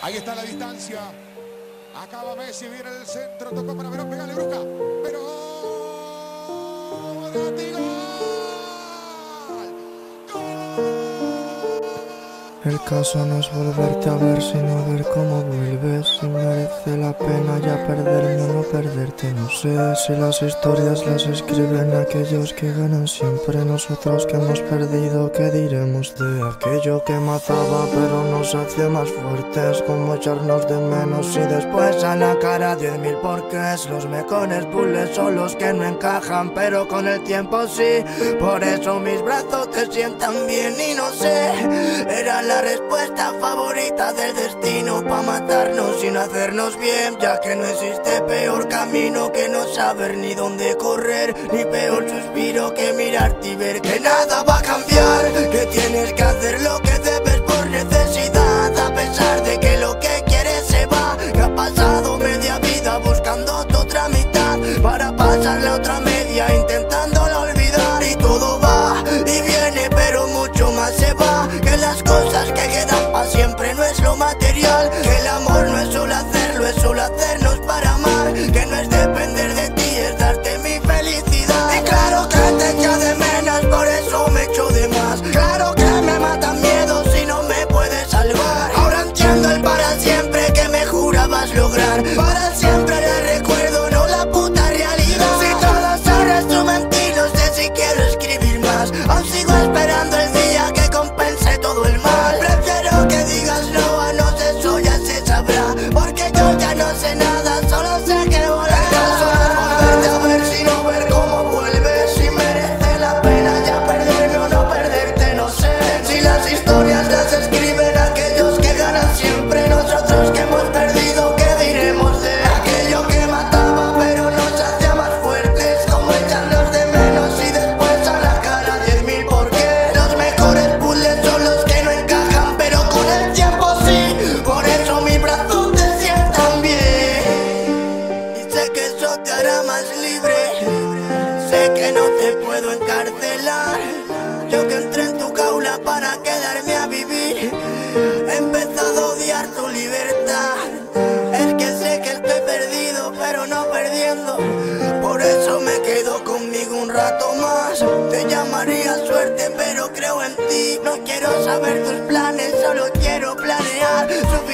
Ahí está la distancia. Acaba Messi, viene el centro, tocó para Verón, pegale Brusca. Pero Gatti, gol. El caso no es volverte a ver, sino ver cómo vuelves. Si merece la pena ya perderme o no perderte. No sé si las historias las escriben aquellos que ganan siempre. Nosotros que hemos perdido, ¿qué diremos de aquello que mataba pero nos hace más fuertes? Como echarnos de menos y después a la cara 10.000 porqués. Los mejores puzzles son los que no encajan, pero con el tiempo sí. Por eso mis brazos te sientan bien y no sé, era la respuesta favorita del destino pa' matarnos sin hacernos bien, ya que no existe peor camino que no saber ni dónde correr, ni peor suspiro que mirarte y ver que nada va a cambiar, que tienes que hacer lo que debes por necesidad, a pesar de que lo que quieres se va, que ha pasado media vida buscando tu otra mitad, para pasar la otra media intentándola olvidar, y todo va y viene pero mucho más se va, que las cosas que quedan para siempre no es lo material, que el amor no es solo hacerlo, es solo hacernos para amar, que no es depender de ti, es darte mi felicidad. Y claro que te echo de menos, por eso me echo de más. Claro que me matan miedos si no me puedes salvar. Ahora entiendo el para siempre que me jurabas lograr. Para siempre le recuerdo, no la puta realidad. Si todo se resume en ti, no sé si quiero escribir más. Aún sigo esperando el día que compense todo el mal. Prefiero que digas no a no sé, eso ya se sabrá, porque yo ya no sé nada, solo sé que volará. El caso no es volverte a ver, sino ver cómo vuelves. Si merece la pena ya perderme o no perderte, no sé. Si las historias las escriben aquellos que ganan siempre, nosotros que hemos perdido, ¿qué diremos de aquello que mataba pero nos hacía más fuertes? Como echarnos de menos y después a la cara 10.000 porqués. Los mejores puzzles son los que no encajan, pero con el tiempo sí. Por eso mis brazos te sientan bien. Y sé que eso te hará más libre. Sé que no te puedo encarcelar. Yo que entré en tu jaula para quedarme a vivir, he empezado a odiar tu libertad. Es que sé que estoy perdido, pero no perdiendo. Por eso me quedo conmigo un rato más. Te llamaría suerte, pero creo en ti. No quiero saber tus planes, solo quiero planear.